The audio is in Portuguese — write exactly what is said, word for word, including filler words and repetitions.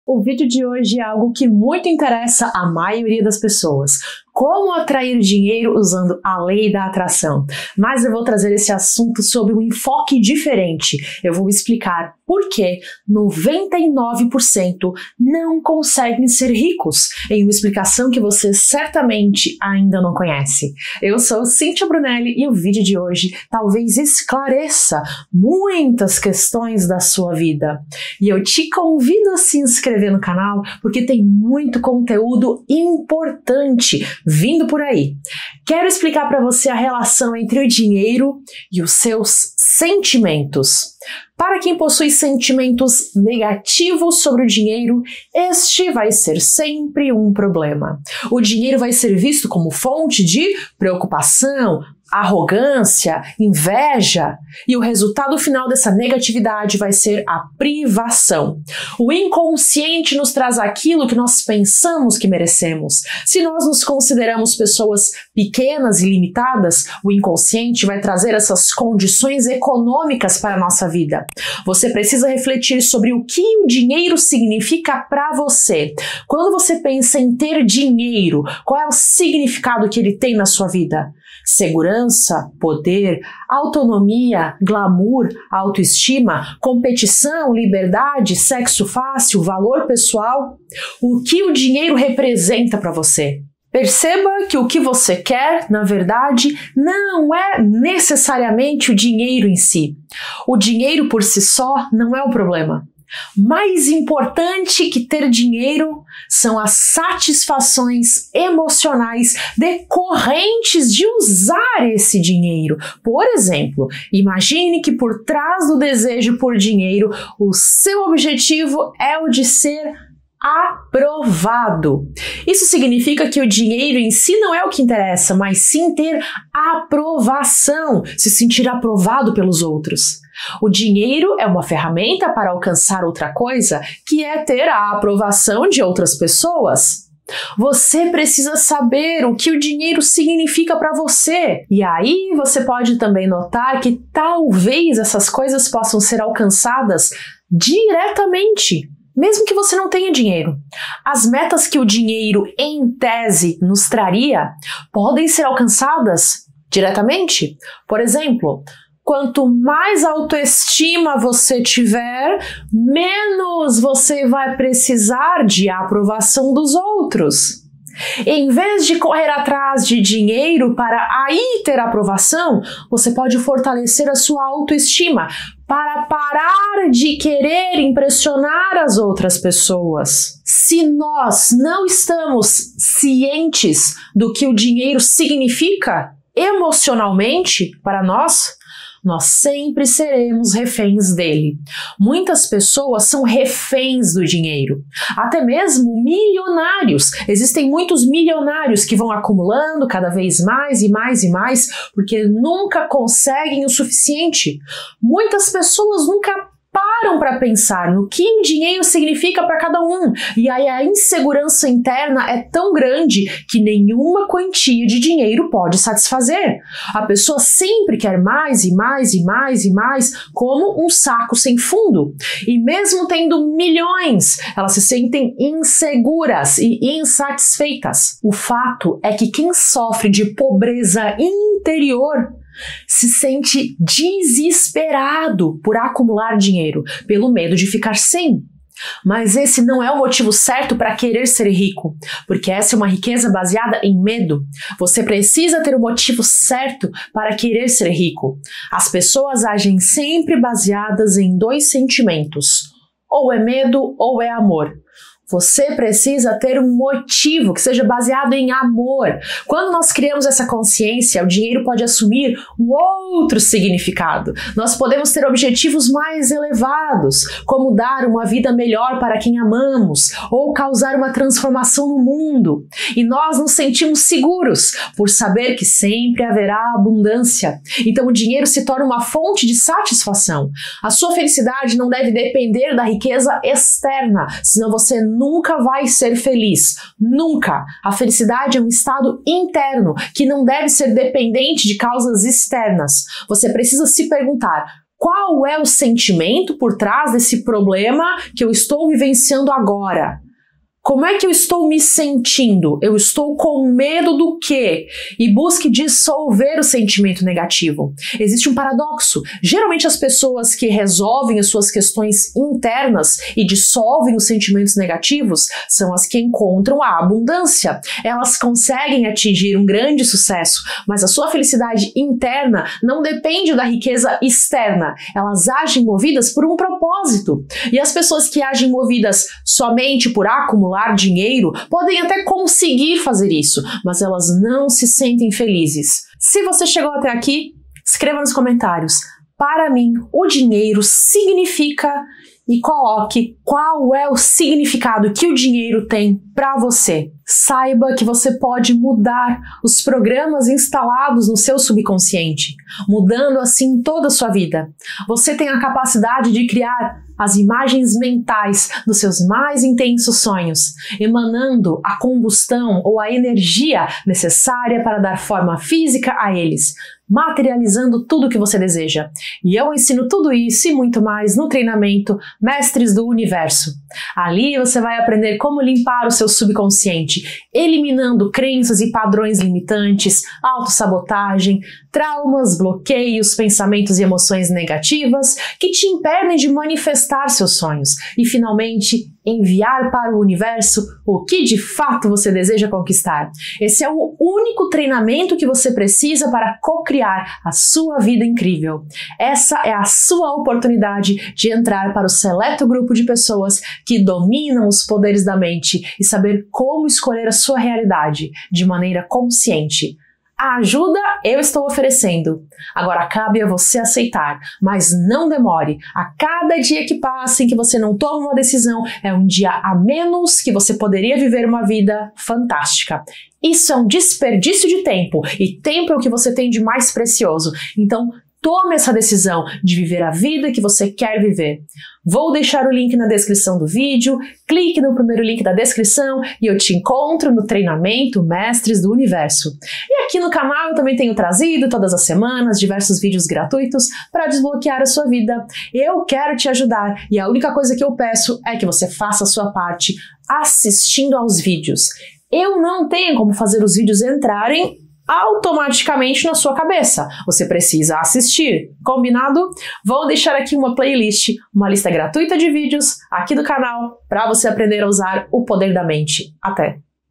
O vídeo de hoje é algo que muito interessa a maioria das pessoas. Como atrair dinheiro usando a lei da atração. Mas eu vou trazer esse assunto sob um enfoque diferente. Eu vou explicar por que noventa e nove por cento não conseguem ser ricos, em uma explicação que você certamente ainda não conhece. Eu sou Cíntia Brunelli e o vídeo de hoje talvez esclareça muitas questões da sua vida. E eu te convido a se inscrever no canal porque tem muito conteúdo importante vindo por aí. Quero explicar para você a relação entre o dinheiro e os seus sentimentos. Para quem possui sentimentos negativos sobre o dinheiro, este vai ser sempre um problema. O dinheiro vai ser visto como fonte de preocupação, arrogância, inveja, e o resultado final dessa negatividade vai ser a privação. O inconsciente nos traz aquilo que nós pensamos que merecemos. Se nós nos consideramos pessoas pequenas e limitadas, o inconsciente vai trazer essas condições econômicas para a nossa vida. Você precisa refletir sobre o que o dinheiro significa para você. Quando você pensa em ter dinheiro, qual é o significado que ele tem na sua vida? Segurança, poder, autonomia, glamour, autoestima, competição, liberdade, sexo fácil, valor pessoal? O que o dinheiro representa para você? Perceba que o que você quer, na verdade, não é necessariamente o dinheiro em si. O dinheiro por si só não é o problema. Mais importante que ter dinheiro são as satisfações emocionais decorrentes de usar esse dinheiro. Por exemplo, imagine que por trás do desejo por dinheiro, o seu objetivo é o de ser aprovado. Isso significa que o dinheiro em si não é o que interessa, mas sim ter aprovação, se sentir aprovado pelos outros. O dinheiro é uma ferramenta para alcançar outra coisa, que é ter a aprovação de outras pessoas. Você precisa saber o que o dinheiro significa para você. E aí você pode também notar que talvez essas coisas possam ser alcançadas diretamente, mesmo que você não tenha dinheiro. As metas que o dinheiro, em tese, nos traria podem ser alcançadas diretamente. Por exemplo, quanto mais autoestima você tiver, menos você vai precisar de aprovação dos outros. Em vez de correr atrás de dinheiro para aí ter aprovação, você pode fortalecer a sua autoestima para parar de querer impressionar as outras pessoas. Se nós não estamos cientes do que o dinheiro significa emocionalmente para nós, nós sempre seremos reféns dele. Muitas pessoas são reféns do dinheiro, até mesmo milionários. Existem muitos milionários que vão acumulando cada vez mais e mais e mais porque nunca conseguem o suficiente. Muitas pessoas nunca param para pensar no que o dinheiro significa para cada um, e aí a insegurança interna é tão grande que nenhuma quantia de dinheiro pode satisfazer. A pessoa sempre quer mais e mais e mais e mais, como um saco sem fundo. E mesmo tendo milhões, elas se sentem inseguras e insatisfeitas. O fato é que quem sofre de pobreza interior se sente desesperado por acumular dinheiro, pelo medo de ficar sem. Mas esse não é o motivo certo para querer ser rico, porque essa é uma riqueza baseada em medo. Você precisa ter o motivo certo para querer ser rico. As pessoas agem sempre baseadas em dois sentimentos: ou é medo ou é amor. Você precisa ter um motivo que seja baseado em amor. Quando nós criamos essa consciência, o dinheiro pode assumir um outro significado. Nós podemos ter objetivos mais elevados, como dar uma vida melhor para quem amamos, ou causar uma transformação no mundo. E nós nos sentimos seguros por saber que sempre haverá abundância. Então o dinheiro se torna uma fonte de satisfação. A sua felicidade não deve depender da riqueza externa, senão você nunca vai ser feliz. Nunca. A felicidade é um estado interno que não deve ser dependente de causas externas. Você precisa se perguntar: Qual é o sentimento por trás desse problema que eu estou vivenciando agora? Como é que eu estou me sentindo? Eu estou com medo do quê? E busque dissolver o sentimento negativo. Existe um paradoxo. Geralmente as pessoas que resolvem as suas questões internas e dissolvem os sentimentos negativos são as que encontram a abundância. Elas conseguem atingir um grande sucesso, mas a sua felicidade interna não depende da riqueza externa. Elas agem movidas por um propósito. E as pessoas que agem movidas somente por acumular dinheiro podem até conseguir fazer isso, mas elas não se sentem felizes. Se você chegou até aqui, escreva nos comentários: para mim, o dinheiro significa, e coloque qual é o significado que o dinheiro tem para você. Saiba que você pode mudar os programas instalados no seu subconsciente, mudando assim toda a sua vida. Você tem a capacidade de criar as imagens mentais dos seus mais intensos sonhos, emanando a combustão ou a energia necessária para dar forma física a eles, materializando tudo o que você deseja. E eu ensino tudo isso e muito mais no treinamento Mestres do Universo. Ali você vai aprender como limpar o seu subconsciente, eliminando crenças e padrões limitantes, autossabotagem, traumas, bloqueios, pensamentos e emoções negativas que te impedem de manifestar seus sonhos e, finalmente, enviar para o universo o que de fato você deseja conquistar. Esse é o único treinamento que você precisa para co-criar a sua vida incrível. Essa é a sua oportunidade de entrar para o seleto grupo de pessoas que dominam os poderes da mente e saber como escolher a sua realidade de maneira consciente. A ajuda eu estou oferecendo. Agora cabe a você aceitar, mas não demore. A cada dia que passa em que você não toma uma decisão, é um dia a menos que você poderia viver uma vida fantástica. Isso é um desperdício de tempo, e tempo é o que você tem de mais precioso. Então, tome essa decisão de viver a vida que você quer viver. Vou deixar o link na descrição do vídeo, clique no primeiro link da descrição e eu te encontro no treinamento Mestres do Universo. E aqui no canal eu também tenho trazido todas as semanas diversos vídeos gratuitos para desbloquear a sua vida. Eu quero te ajudar e a única coisa que eu peço é que você faça a sua parte assistindo aos vídeos. Eu não tenho como fazer os vídeos entrarem automaticamente na sua cabeça. Você precisa assistir, combinado? Vou deixar aqui uma playlist, uma lista gratuita de vídeos aqui do canal para você aprender a usar o poder da mente. Até!